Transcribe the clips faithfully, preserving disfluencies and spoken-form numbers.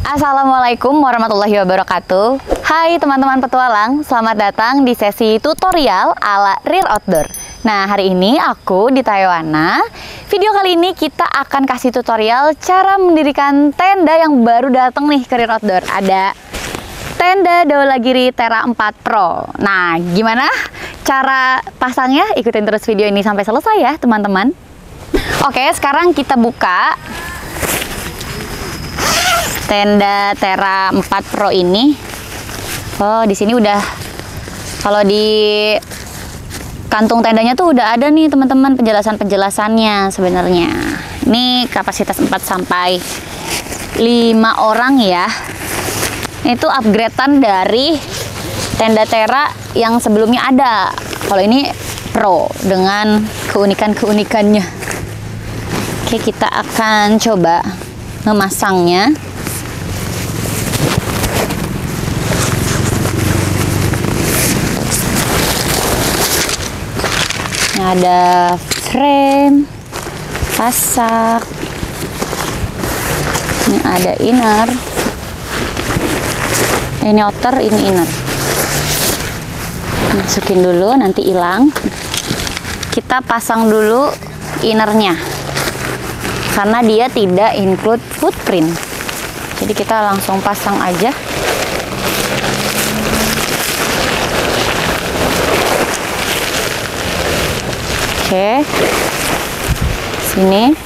Assalamualaikum warahmatullahi wabarakatuh. Hai teman-teman petualang, selamat datang di sesi tutorial ala Rear Outdoor. Nah, hari ini aku di Taiwana. Video kali ini kita akan kasih tutorial cara mendirikan tenda yang baru datang nih ke Rear Outdoor. Ada tenda Dhaulagiri Tera empat Pro. Nah, gimana cara pasangnya? Ikutin terus video ini sampai selesai ya teman-teman. Oke, sekarang kita buka tenda Tera empat Pro ini. Oh, di sini udah, kalau di kantung tendanya tuh udah ada nih teman-teman penjelasan-penjelasannya sebenarnya. Ini kapasitas empat sampai lima orang ya. Itu upgradean dari tenda Tera yang sebelumnya ada. Kalau ini Pro dengan keunikan-keunikannya. Oke, kita akan coba memasangnya. Ada frame, pasak, ini ada inner, ini outer, ini inner. Masukin dulu, nanti hilang. Kita pasang dulu innernya, karena dia tidak include footprint. Jadi kita langsung pasang aja. Oke, sini.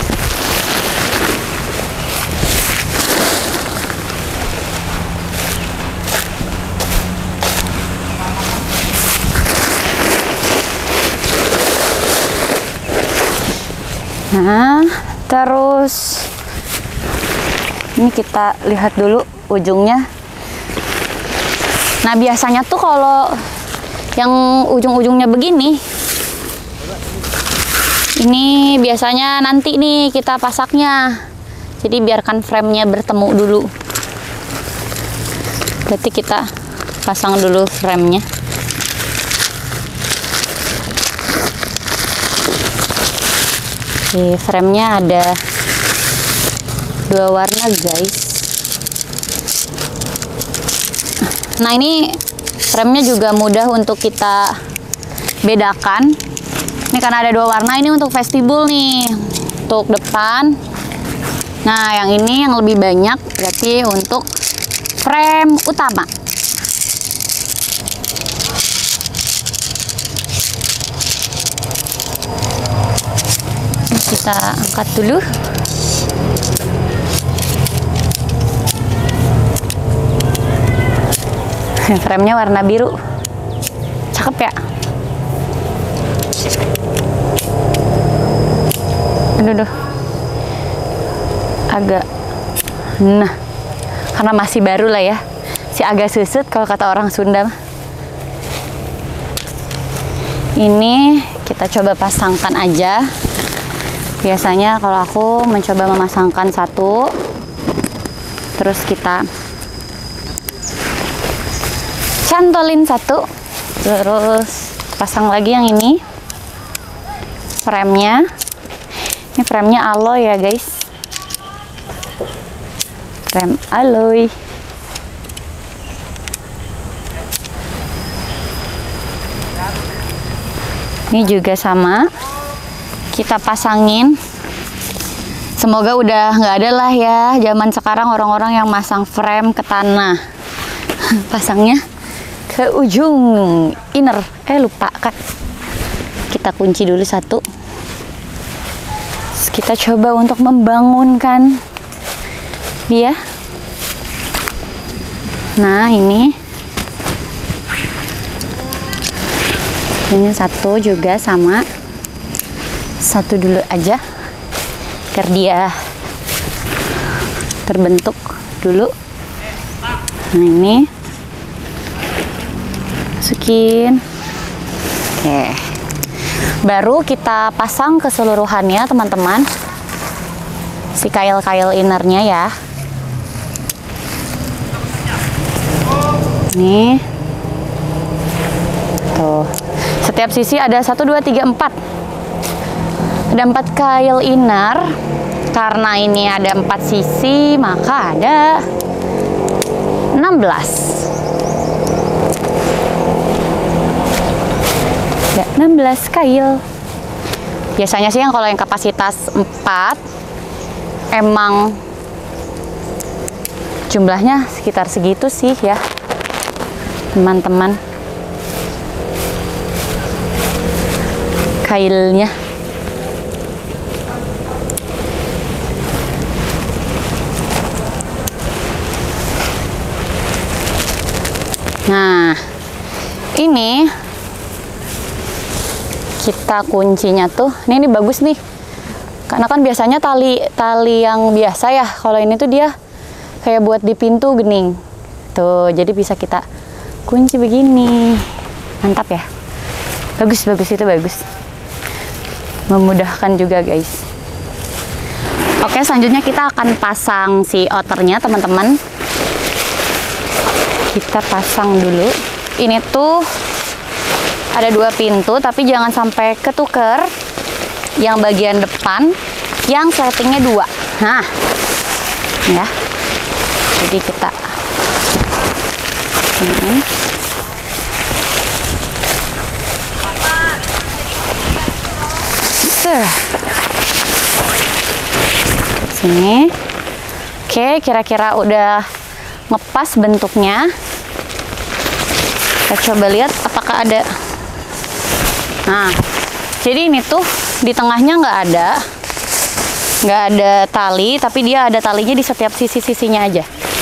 Nah, terus ini kita lihat dulu ujungnya. Nah, biasanya tuh kalau yang ujung-ujungnya begini, ini biasanya nanti nih kita pasaknya. Jadi biarkan framenya bertemu dulu. Berarti kita pasang dulu framenya. Oke, framenya ada dua warna guys. Nah, ini framenya juga mudah untuk kita bedakan. Ini karena ada dua warna, ini untuk vestibul nih, untuk depan. Nah, yang ini yang lebih banyak berarti untuk frame utama. Kita angkat dulu. Framenya warna biru, cakep ya. Aduh, duh. Agak, nah, karena masih baru lah ya, si agak susut kalau kata orang Sunda. Ini kita coba pasangkan aja. Biasanya kalau aku mencoba memasangkan satu, terus kita cantolin satu, terus pasang lagi yang ini framenya. Ini framenya alloy ya guys, frame alloy. Ini juga sama, kita pasangin. Semoga udah nggak ada lah ya zaman sekarang orang-orang yang masang frame ke tanah. Pasangnya ke ujung inner. Eh lupa kan, kita kunci dulu satu. Kita coba untuk membangunkan dia. Nah, ini ini satu juga sama, satu dulu aja biar dia terbentuk dulu. Nah, ini masukin. Oke, baru kita pasang keseluruhannya teman-teman, si kail-kail innernya ya. Nih, tuh, setiap sisi ada satu, dua, tiga, empat. Ada empat kail inner. Karena ini ada empat sisi, maka ada enam belas. Ada enam belas kail. Biasanya sih yang kalau yang kapasitas empat emang jumlahnya sekitar segitu sih ya, teman-teman. Kailnya. Nah, ini kita kuncinya tuh, ini, ini bagus nih, karena kan biasanya tali tali yang biasa ya, kalau ini tuh dia kayak buat di pintu gening, tuh, jadi bisa kita kunci begini, mantap ya, bagus bagus itu bagus, memudahkan juga guys. Oke, selanjutnya kita akan pasang si outernya teman-teman. Kita pasang dulu. Ini tuh ada dua pintu, tapi jangan sampai ketuker yang bagian depan yang settingnya dua. Nah, ya. Jadi kita ini. Sini. Oke, kira-kira udah ngepas bentuknya. Kita coba lihat apakah ada. Nah, jadi ini tuh di tengahnya nggak ada, nggak ada tali, tapi dia ada talinya di setiap sisi-sisinya aja.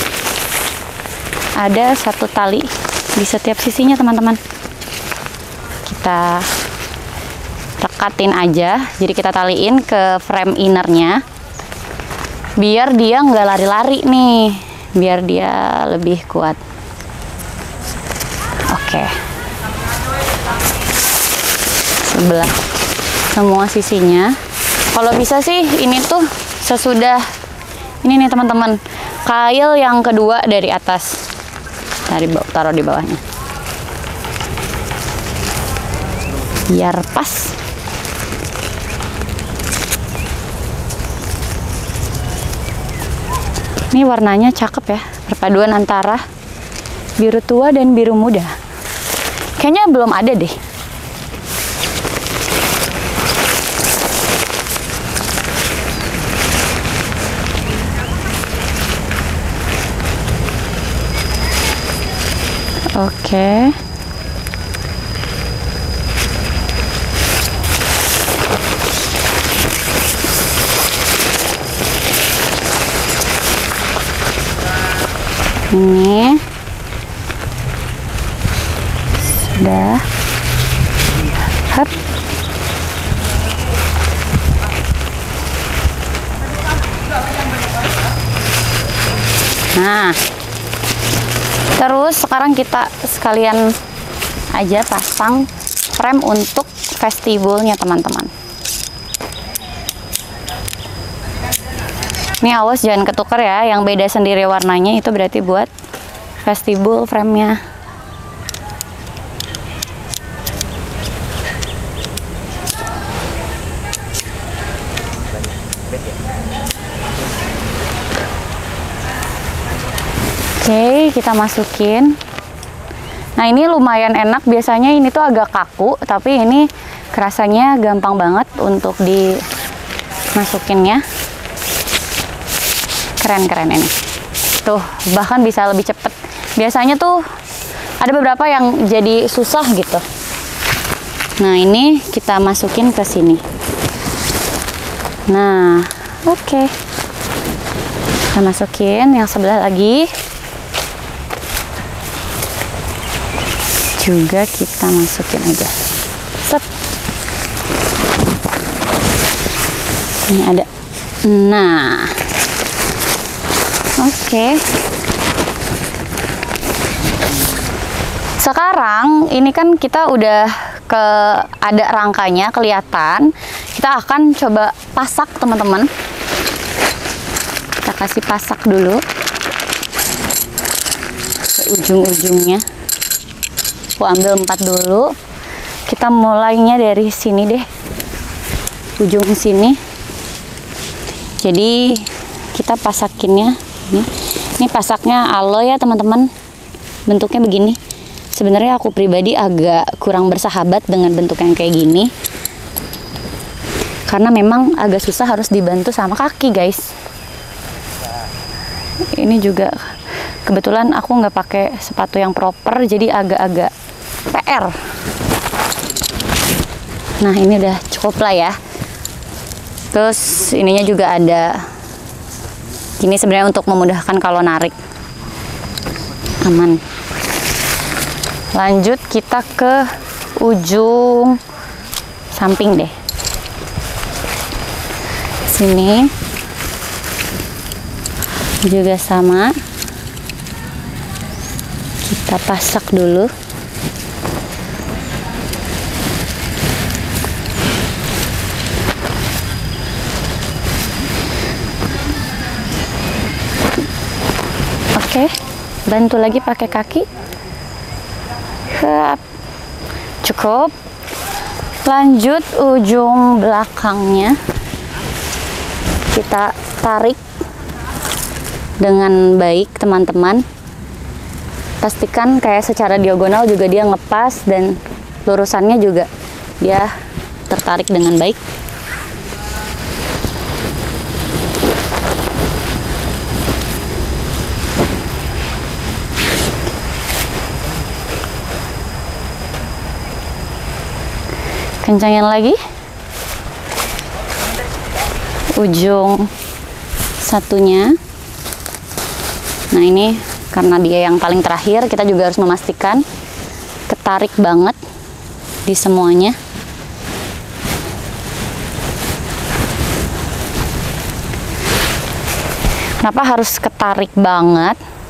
Ada satu tali di setiap sisinya teman-teman. Kita rekatin aja, jadi kita taliin ke frame innernya, biar dia nggak lari-lari nih, biar dia lebih kuat. Oke, sebelah semua sisinya. Kalau bisa sih ini tuh sesudah ini nih teman-teman, kail yang kedua dari atas, dari bawah, taruh di bawahnya, biar pas. Ini warnanya cakep ya, perpaduan antara biru tua dan biru muda. Kayaknya belum ada deh. Oke. Ini sudah. Hap. Nah, terus sekarang kita sekalian aja pasang frame untuk vestibulnya teman-teman. Ini awas jangan ketuker ya, yang beda sendiri warnanya itu berarti buat vestibul frame-nya. Oke, kita masukin. Nah, ini lumayan enak, biasanya ini tuh agak kaku, tapi ini kerasanya gampang banget untuk dimasukinnya. Keren-keren ini. Tuh, bahkan bisa lebih cepet. Biasanya tuh ada beberapa yang jadi susah gitu. Nah, ini kita masukin ke sini. Nah, oke. Okay. Kita masukin yang sebelah lagi. Juga kita masukin aja. Set. Ini ada. Nah. Oke. Okay. Sekarang ini kan kita udah ke ada rangkanya kelihatan. Kita akan coba pasak teman-teman. Kita kasih pasak dulu ke ujung-ujungnya. Aku ambil empat dulu. Kita mulainya dari sini deh, ujung sini. Jadi kita pasakinnya ini. Ini pasaknya alo ya teman-teman. Bentuknya begini. Sebenarnya aku pribadi agak kurang bersahabat dengan bentuk yang kayak gini. Karena memang agak susah, harus dibantu sama kaki guys. Ini juga kebetulan aku nggak pakai sepatu yang proper, jadi agak-agak P R. Nah ini udah cukup lah ya. Terus ininya juga ada. Ini sebenarnya untuk memudahkan kalau narik. Aman. Lanjut kita ke ujung samping deh. Sini juga sama. Kita pasak dulu. Oke, bantu lagi pakai kaki. Hup. Cukup. Lanjut ujung belakangnya kita tarik dengan baik teman-teman. Pastikan kayak secara diagonal juga dia ngepas dan lurusannya juga dia tertarik dengan baik. Kencangin lagi ujung satunya. Nah ini karena dia yang paling terakhir, kita juga harus memastikan ketarik banget di semuanya. Kenapa harus ketarik banget?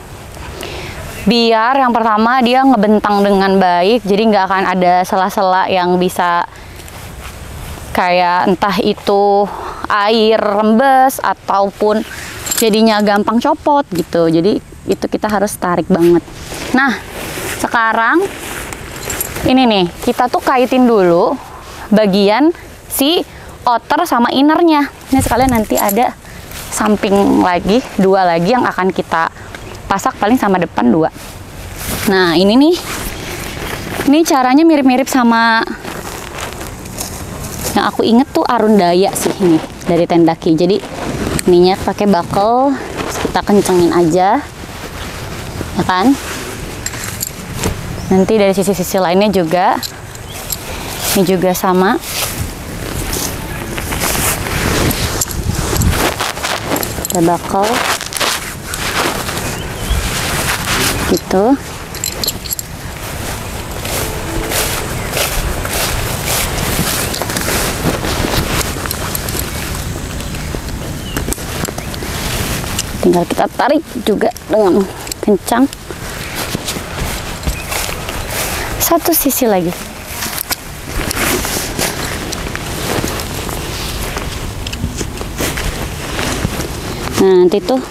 Biar yang pertama dia ngebentang dengan baik, jadi nggak akan ada sela-sela yang bisa kayak entah itu air rembes ataupun jadinya gampang copot gitu. Jadi itu kita harus tarik banget. Nah sekarang ini nih, kita tuh kaitin dulu bagian si outer sama innernya. Ini sekalian nanti ada samping lagi, dua lagi yang akan kita pasak, paling sama depan dua. Nah ini nih, ini caranya mirip-mirip sama yang aku inget tuh Arundaya sih, ini dari Tendaki. Jadi ininya pakai buckle, kita kencengin aja ya kan. Nanti dari sisi-sisi lainnya juga, ini juga sama. Kita buckle gitu. Tinggal kita tarik juga dengan kencang. Satu sisi lagi. Nah nanti tuh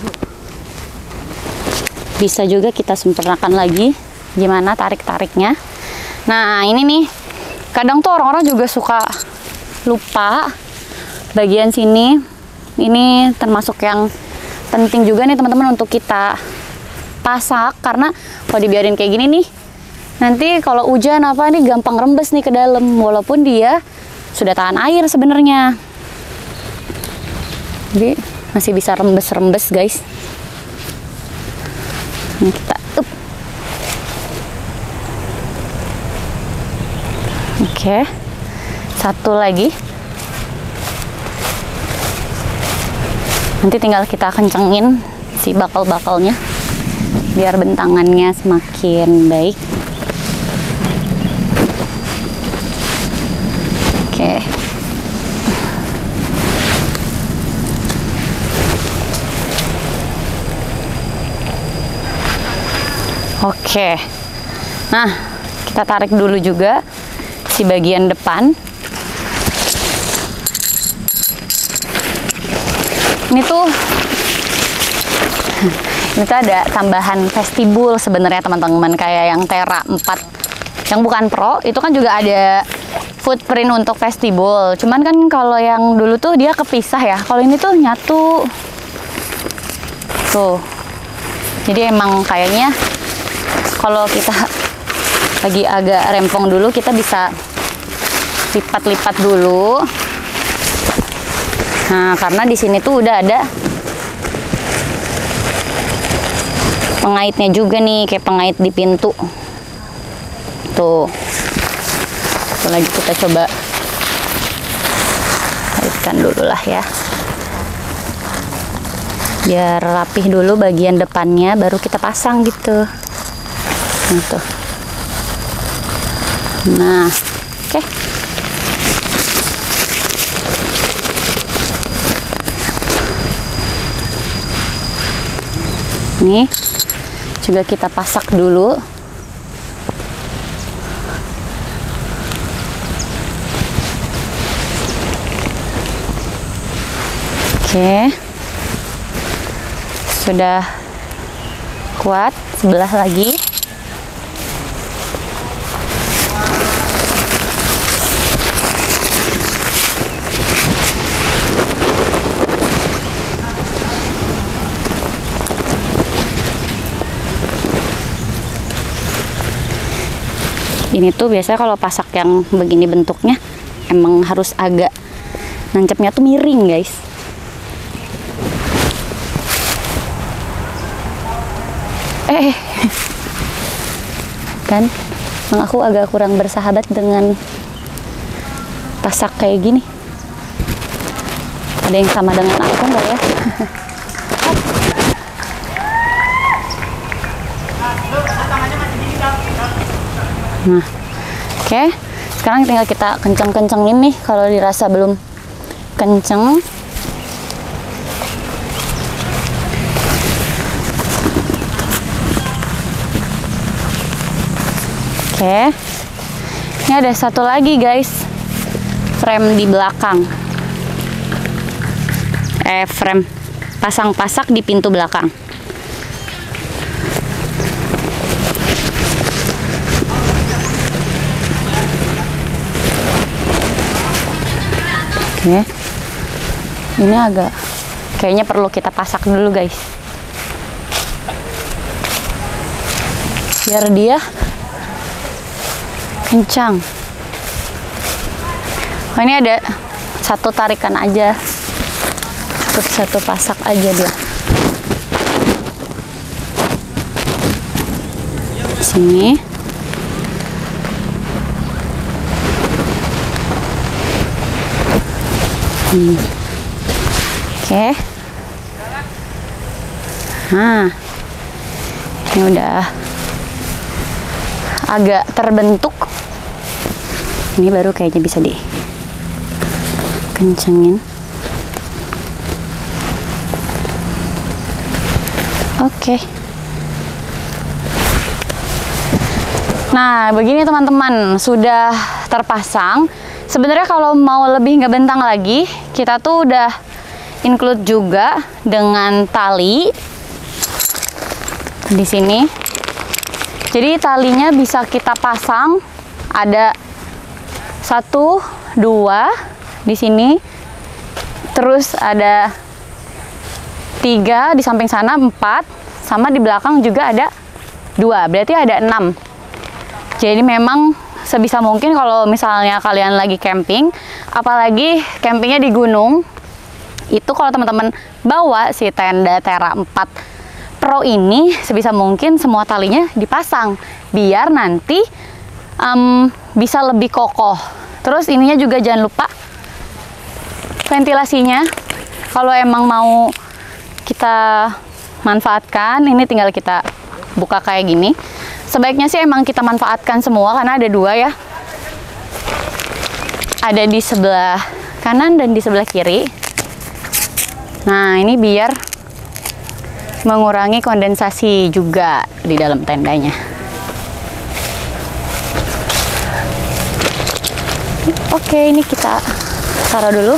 bisa juga kita sempurnakan lagi gimana tarik-tariknya. Nah ini nih, kadang tuh orang-orang juga suka lupa bagian sini. Ini termasuk yang penting juga nih teman-teman untuk kita pasak, karena kalau dibiarin kayak gini nih, nanti kalau hujan apa nih gampang rembes nih ke dalam, walaupun dia sudah tahan air sebenarnya. Jadi masih bisa rembes-rembes guys. Ini kita up. Oke, satu lagi. Nanti tinggal kita kencengin si bakal-bakalnya biar bentangannya semakin baik. Oke. Oke. Nah, kita tarik dulu juga si bagian depan. Ini tuh ini tuh ada tambahan vestibul sebenarnya teman-teman, kayak yang Tera empat yang bukan Pro itu kan juga ada footprint untuk vestibul. Cuman kan kalau yang dulu tuh dia kepisah ya. Kalau ini tuh nyatu. Tuh. Jadi emang kayaknya kalau kita lagi agak rempong dulu, kita bisa lipat-lipat dulu. Nah, karena di sini tuh udah ada pengaitnya juga nih, kayak pengait di pintu. Tuh. Itu lagi kita coba kaitkan dulu lah ya. Biar rapih dulu bagian depannya, baru kita pasang gitu. Gitu. Nah, oke. Okay. Nih, juga kita pasak dulu. Oke. Sudah kuat, sebelah lagi. Ini tuh biasanya kalau pasak yang begini bentuknya emang harus agak nancapnya tuh miring, guys. Eh, kan emang aku agak kurang bersahabat dengan pasak kayak gini. Ada yang sama dengan aku nggak ya? Nah, oke, okay. Sekarang tinggal kita kenceng-kencengin nih kalau dirasa belum kenceng. Oke, okay. Ini ada satu lagi, guys, frame di belakang. Eh, frame pasang pasak di pintu belakang. Oke, ini agak kayaknya perlu kita pasak dulu, guys, biar dia kencang. Oh, ini ada satu tarikan aja, cukup satu pasak aja dia. Sini. Hmm. Oke. Okay. Nah, ini udah agak terbentuk. Ini baru kayaknya bisa dikencengin. Oke. Okay. Nah, begini teman-teman, sudah terpasang. Sebenarnya kalau mau lebih nggak bentang lagi, kita tuh udah include juga dengan tali di sini. Jadi talinya bisa kita pasang ada satu, dua di sini, terus ada tiga di samping sana, empat, sama di belakang juga ada dua, berarti ada enam. Jadi memang sebisa mungkin kalau misalnya kalian lagi camping, apalagi campingnya di gunung, itu kalau teman-teman bawa si tenda Tera empat Pro ini, sebisa mungkin semua talinya dipasang biar nanti um, bisa lebih kokoh. Terus ininya juga jangan lupa ventilasinya. Kalau emang mau kita manfaatkan, ini tinggal kita buka kayak gini. Sebaiknya sih emang kita manfaatkan semua karena ada dua ya. Ada di sebelah kanan dan di sebelah kiri. Nah, ini biar mengurangi kondensasi juga di dalam tendanya. Oke, ini kita taruh dulu.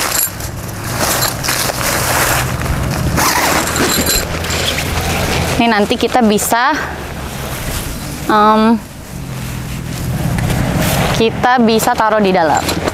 Ini nanti kita bisa um, kita bisa taruh di dalam.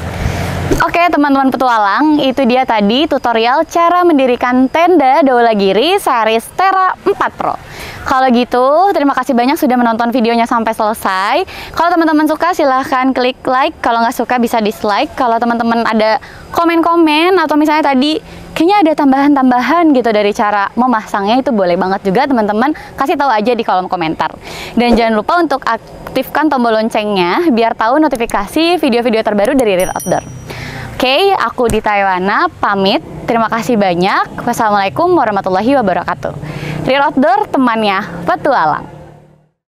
Oke teman-teman petualang, itu dia tadi tutorial cara mendirikan tenda Dhaulagiri series Tera empat Pro. Kalau gitu, terima kasih banyak sudah menonton videonya sampai selesai. Kalau teman-teman suka silahkan klik like, kalau nggak suka bisa dislike. Kalau teman-teman ada komen-komen atau misalnya tadi kayaknya ada tambahan-tambahan gitu dari cara memasangnya, itu boleh banget juga teman-teman kasih tahu aja di kolom komentar. Dan jangan lupa untuk aktifkan tombol loncengnya biar tahu notifikasi video-video terbaru dari Rear Outdoor. Oke, aku di Taiwana pamit. Terima kasih banyak. Wassalamualaikum warahmatullahi wabarakatuh. Rear Outdoor, temannya petualang.